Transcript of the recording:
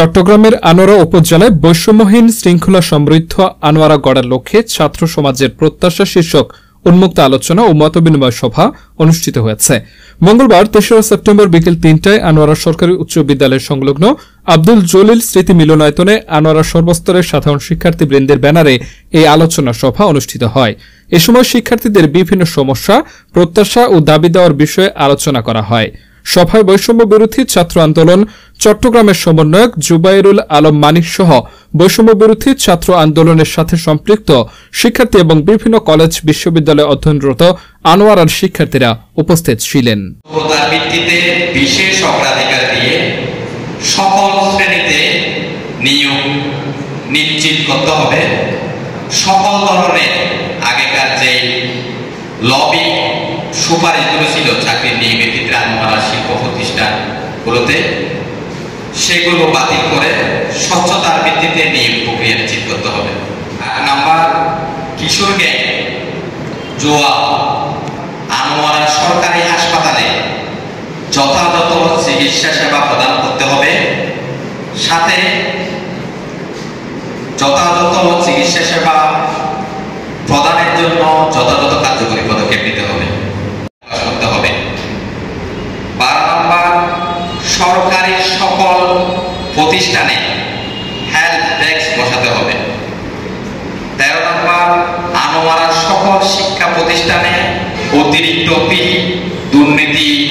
চট্টগ্রামের আনোয়ারা উপজেলায় বৈষম্যহীন শৃঙ্খলা সমৃদ্ধ আনোয়ারা গড়ার লক্ষ্যে ছাত্র সমাজের প্রত্যাশা শীর্ষক উন্মুক্ত আলোচনা ও মতবিনিময় সভা অনুষ্ঠিত হয়েছে। মঙ্গলবার ৩রা সেপ্টেম্বর বিকেল ৩টায় আনোয়ারা সরকারি উচ্চ বিদ্যালয় সংলগ্ন আব্দুল জলিল স্মৃতি মিলনায়তনে আনোয়ারা সর্বস্তরের সাধারণ শিক্ষার্থীবৃন্দের ব্যানারে এই আলোচনা সভা অনুষ্ঠিত হয়। এ সময় শিক্ষার্থীদের বিভিন্ন সমস্যা, প্রত্যাশা ও দাবি দেওয়ার বিষয়ে আলোচনা করা হয়। সভায় বৈষম্য বিরোধী ছাত্র আন্দোলন চট্টগ্রামের সমন্বয়ক জুবাইরুল আলম মানিক সহ বৈষম্য বিরোধী ছাত্র আন্দোলনের সাথে সম্পৃক্ত শিক্ষার্থী এবং বিভিন্ন কলেজ বিশ্ববিদ্যালয়ে অধ্যয়নরত আনোয়ারার শিক্ষার্থীরা উপস্থিত ছিলেন। ভিত্তিতে বিশেষ অগ্রাধিকার দিয়ে সকল শ্রেণীতে নিয়োগ নিশ্চিত করতে হবে। সকল ধরনের আগেকার যে লবি সুপারিশগুলো ছিল চাকরির নিয়োগের ক্ষেত্রে আনোয়ারা শিল্প প্রতিষ্ঠানগুলোতে, সেগুলো বাতিল করে স্বচ্ছতার ভিত্তিতে নিয়োগ প্রক্রিয়া নিশ্চিত করতে হবে। 8 নাম্বার, কিশোর গ্যাং জোয়া আনোয়ারা সরকারি হাসপাতালে যথাযথ চিকিৎসা সেবা প্রদান করতে হবে, সাথে যথাযথ চিকিৎসা সেবা প্রদানের জন্য যথাযথ কার্যকরী পদক্ষেপ নিতে হবে। 12 নম্বর, সরকারি সকল প্রতিষ্ঠানে হেলথ ডেস্ক বসাতে হবে। 13 নম্বর, আনোয়ারা সকল শিক্ষা প্রতিষ্ঠানে অতিরিক্ত ফি, দুর্নীতি